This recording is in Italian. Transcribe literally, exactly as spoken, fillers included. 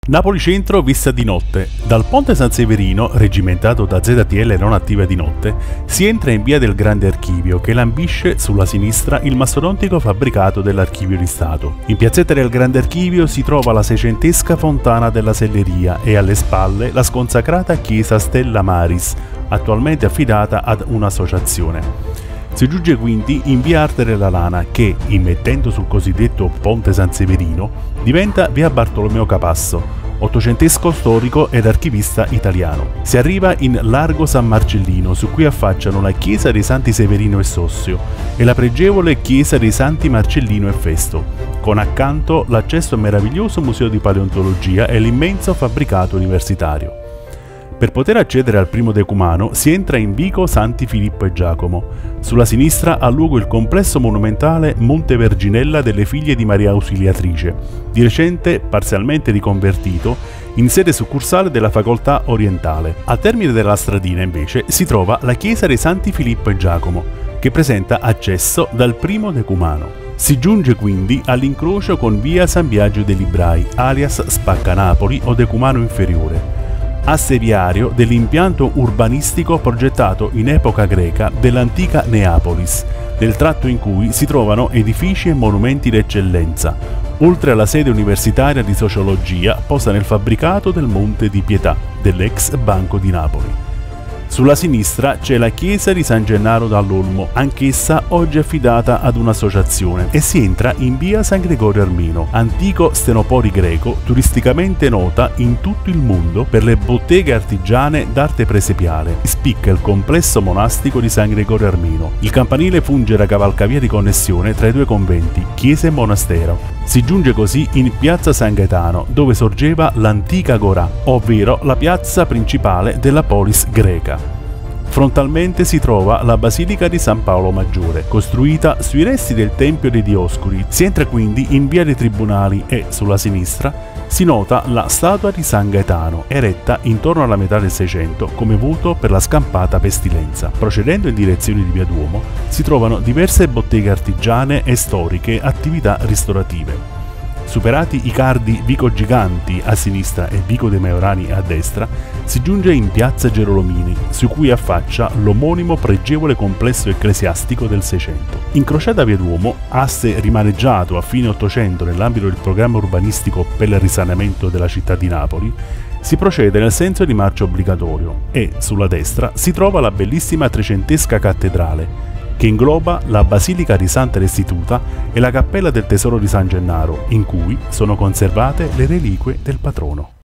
Napoli Centro vista di notte. Dal ponte San Severino, regimentato da Z T L non attiva di notte, si entra in via del Grande Archivio che lambisce sulla sinistra il mastodontico fabbricato dell'Archivio di Stato. In piazzetta del Grande Archivio si trova la seicentesca fontana della Selleria e alle spalle la sconsacrata chiesa Stella Maris, attualmente affidata ad un'associazione. Si giunge quindi in via Arte della Lana che, immettendo sul cosiddetto Ponte San Severino, diventa via Bartolomeo Capasso, ottocentesco storico ed archivista italiano. Si arriva in Largo San Marcellino, su cui affacciano la chiesa dei Santi Severino e Sossio e la pregevole chiesa dei Santi Marcellino e Festo, con accanto l'accesso al meraviglioso museo di paleontologia e l'immenso fabbricato universitario. Per poter accedere al primo decumano si entra in vico Santi Filippo e Giacomo. Sulla sinistra ha luogo il complesso monumentale Monte Verginella delle Figlie di Maria Ausiliatrice, di recente parzialmente riconvertito in sede succursale della Facoltà Orientale. Al termine della stradina invece si trova la chiesa dei Santi Filippo e Giacomo, che presenta accesso dal primo decumano. Si giunge quindi all'incrocio con via San Biagio dei Librai, alias Spaccanapoli o decumano inferiore, asse viario dell'impianto urbanistico progettato in epoca greca dell'antica Neapolis, del tratto in cui si trovano edifici e monumenti d'eccellenza, oltre alla sede universitaria di sociologia posta nel fabbricato del Monte di Pietà, dell'ex Banco di Napoli. Sulla sinistra c'è la chiesa di San Gennaro dall'Olmo, anch'essa oggi affidata ad un'associazione, e si entra in via San Gregorio Armeno, antico stenopori greco turisticamente nota in tutto il mondo per le botteghe artigiane d'arte presepiale. Spicca il complesso monastico di San Gregorio Armeno. Il campanile funge da cavalcavia di connessione tra i due conventi, chiesa e monastero. Si giunge così in piazza San Gaetano, dove sorgeva l'antica Agorà, ovvero la piazza principale della polis greca. Frontalmente si trova la Basilica di San Paolo Maggiore, costruita sui resti del Tempio dei Dioscuri. Si entra quindi in via dei Tribunali e, sulla sinistra, si nota la statua di San Gaetano, eretta intorno alla metà del Seicento come voto per la scampata pestilenza. Procedendo in direzione di via Duomo, si trovano diverse botteghe artigiane e storiche attività ristorative. Superati i cardi Vico Giganti a sinistra e Vico dei Maiorani a destra, si giunge in piazza Gerolomini, su cui affaccia l'omonimo pregevole complesso ecclesiastico del Seicento. Incrociata via Duomo, asse rimaneggiato a fine Ottocento nell'ambito del programma urbanistico per il risanamento della città di Napoli, si procede nel senso di marcia obbligatorio e, sulla destra, si trova la bellissima trecentesca cattedrale, che ingloba la Basilica di Santa Restituta e la Cappella del Tesoro di San Gennaro, in cui sono conservate le reliquie del patrono.